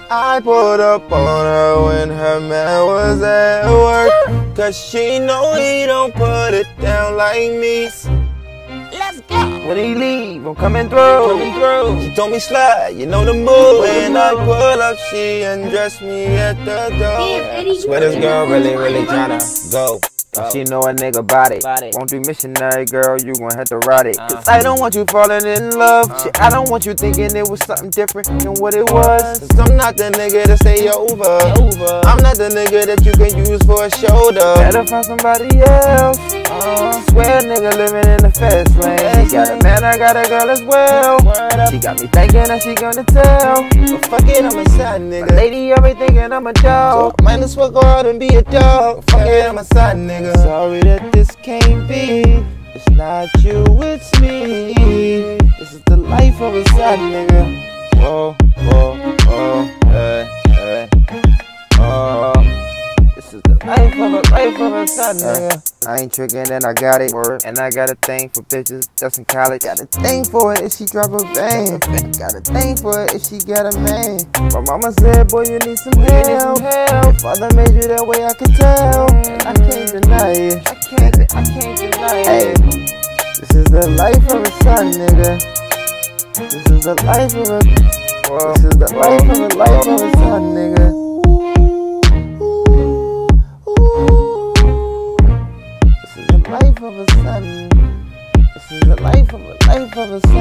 I pulled up on her when her man was at work, cause she know he don't put it down like me. Let's go. When he leave, I'm coming through. She told me slide, you know the move. When I pull up, she undressed me at the door. Swear this girl really tryna go. She know a nigga body. Won't be missionary, girl, you gon' have to ride it. Cause I don't want you falling in love. Shit, I don't want you thinking it was something different than what it was. Cause I'm not the nigga to stay over. I'm not the nigga that you can use for a shoulder. Better find somebody else. Swear nigga living in the fast lane. She got a man, I got a girl as well. She got me thinking that she gonna tell. But fuck it, I'm a side nigga. My lady always thinking I'm a dog. So might as well go out and be a dog. Fuck it, I'm a side nigga. Sorry that this can't be. It's not you, it's me. This is the life of a side nigga. Whoa, whoa, whoa, hey, hey. Oh, this is the life of a side nigga. I ain't tricking and I got it. And I got a thing for bitches that's in college. Got a thing for it if she drop a bang. Got a thing for it if she got a man. My mama said, boy, you need some help. Your father made you that way, I can tell. And I can't deny it. I can't deny it. This is the life of a son, nigga. This is the life of a. This is the life of a son, nigga. Life of a son. This is the life of a son.